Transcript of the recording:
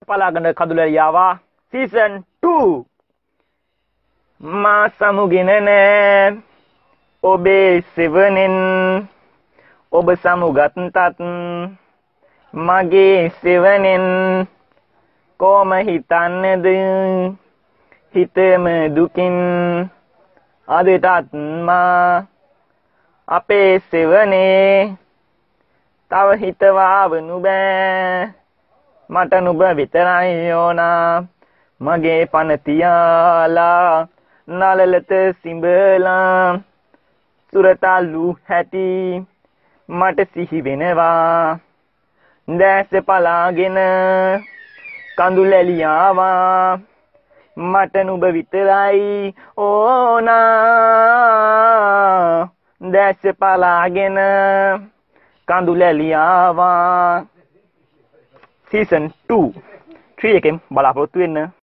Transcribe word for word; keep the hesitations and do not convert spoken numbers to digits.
පලාගන කඳුලැලියාවා season two. මා සමුගෙන නෑ ඔබේ සෙවණෙන් ඔබ සමුගත්තත් මගේ සෙවණෙන් කොම හිතන්නේද හිතම දුකින් අදටත් මා අපේ සෙවණේ තව හිතවා වනු බෑ මට නුඹ විතරයි ඕනා මගේ පන තියාලා නලලත සිඹලා සුරතල්ලු හැටි මට සිහි වෙනවා දැස පලාගෙන කඳුලැලියාවා මට නුඹ විතරයි ඕනා දැස පලාගෙන කඳුලැලියාවා season two three එකෙන් බලාපොරොත්තු වෙන්න